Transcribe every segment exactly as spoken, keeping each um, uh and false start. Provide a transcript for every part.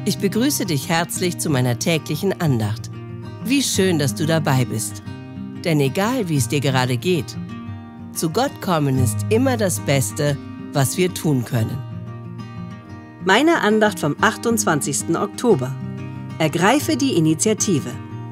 Ich begrüße dich herzlich zu meiner täglichen Andacht. Wie schön, dass du dabei bist. Denn egal, wie es dir gerade geht, zu Gott kommen ist immer das Beste, was wir tun können. Meine Andacht vom achtundzwanzigsten Oktober. Ergreife die Initiative.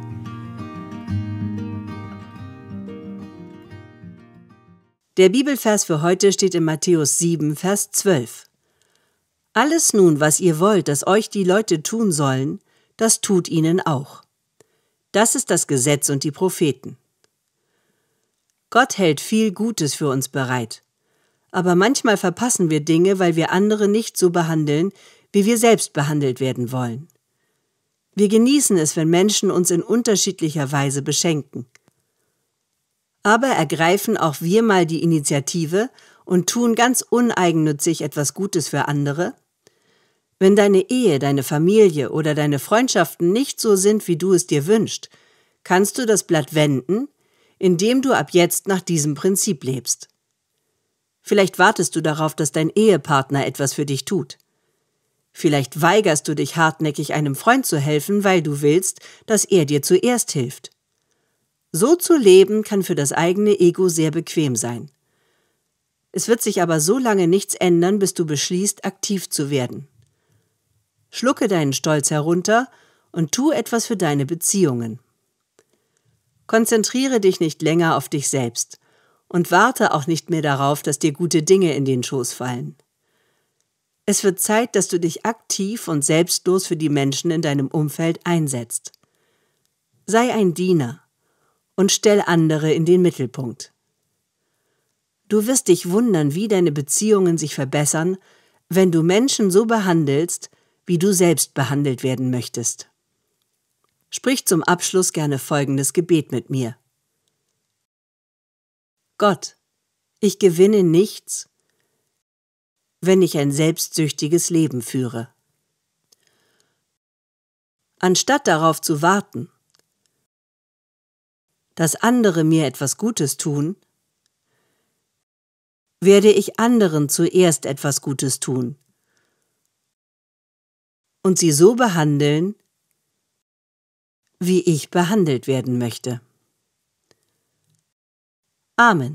Der Bibelvers für heute steht in Matthäus sieben, Vers zwölf. Alles nun, was ihr wollt, dass euch die Leute tun sollen, das tut ihnen auch. Das ist das Gesetz und die Propheten. Gott hält viel Gutes für uns bereit. Aber manchmal verpassen wir Dinge, weil wir andere nicht so behandeln, wie wir selbst behandelt werden wollen. Wir genießen es, wenn Menschen uns in unterschiedlicher Weise beschenken. Aber ergreifen auch wir mal die Initiative und tun ganz uneigennützig etwas Gutes für andere? Wenn deine Ehe, deine Familie oder deine Freundschaften nicht so sind, wie du es dir wünschst, kannst du das Blatt wenden, indem du ab jetzt nach diesem Prinzip lebst. Vielleicht wartest du darauf, dass dein Ehepartner etwas für dich tut. Vielleicht weigerst du dich hartnäckig, einem Freund zu helfen, weil du willst, dass er dir zuerst hilft. So zu leben kann für das eigene Ego sehr bequem sein. Es wird sich aber so lange nichts ändern, bis du beschließt, aktiv zu werden. Schlucke deinen Stolz herunter und tu etwas für deine Beziehungen. Konzentriere dich nicht länger auf dich selbst und warte auch nicht mehr darauf, dass dir gute Dinge in den Schoß fallen. Es wird Zeit, dass du dich aktiv und selbstlos für die Menschen in deinem Umfeld einsetzt. Sei ein Diener und stell andere in den Mittelpunkt. Du wirst dich wundern, wie deine Beziehungen sich verbessern, wenn du Menschen so behandelst, wie du selbst behandelt werden möchtest. Sprich zum Abschluss gerne folgendes Gebet mit mir. Gott, ich gewinne nichts, wenn ich ein selbstsüchtiges Leben führe. Anstatt darauf zu warten, dass andere mir etwas Gutes tun, werde ich anderen zuerst etwas Gutes tun und sie so behandeln, wie ich behandelt werden möchte. Amen.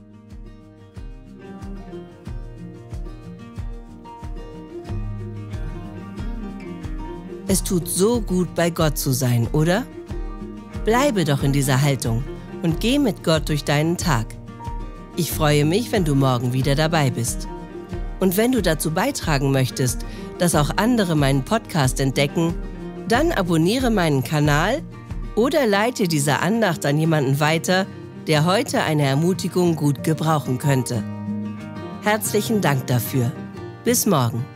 Es tut so gut, bei Gott zu sein, oder? Bleibe doch in dieser Haltung und geh mit Gott durch deinen Tag. Ich freue mich, wenn du morgen wieder dabei bist. Und wenn du dazu beitragen möchtest, dass auch andere meinen Podcast entdecken, dann abonniere meinen Kanal oder leite diese Andacht an jemanden weiter, der heute eine Ermutigung gut gebrauchen könnte. Herzlichen Dank dafür. Bis morgen.